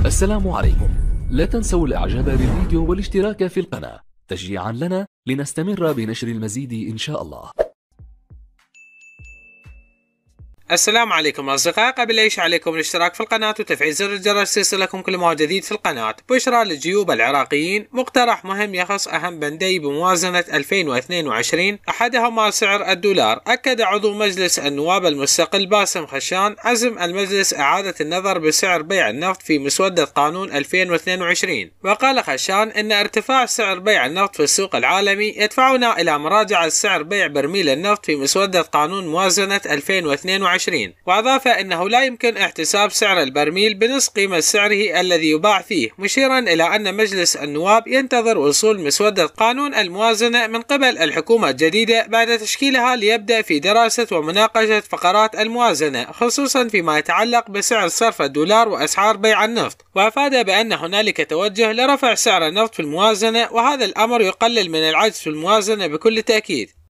السلام عليكم. لا تنسوا الاعجاب بالفيديو والاشتراك في القناة تشجيعا لنا لنستمر بنشر المزيد ان شاء الله. السلام عليكم أصدقائي. قبل أي شيء عليكم الاشتراك في القناة وتفعيل زر الجرس ليصلكم كل ما هو جديد في القناة. بشرى للجيوب العراقيين، مقترح مهم يخص أهم بندي بموازنة 2022 أحدهما سعر الدولار. أكد عضو مجلس النواب المستقل باسم خشان عزم المجلس إعادة النظر بسعر بيع النفط في مسودة قانون 2022. وقال خشان إن ارتفاع سعر بيع النفط في السوق العالمي يدفعنا إلى مراجعة سعر بيع برميل النفط في مسودة قانون موازنة 2022. وأضاف أنه لا يمكن احتساب سعر البرميل بنصف قيمة سعره الذي يباع فيه، مشيرا إلى أن مجلس النواب ينتظر وصول مسودة قانون الموازنة من قبل الحكومة الجديدة بعد تشكيلها ليبدأ في دراسة ومناقشة فقرات الموازنة، خصوصا فيما يتعلق بسعر صرف الدولار وأسعار بيع النفط. وأفاد بأن هنالك توجه لرفع سعر النفط في الموازنة، وهذا الأمر يقلل من العجز في الموازنة بكل تأكيد.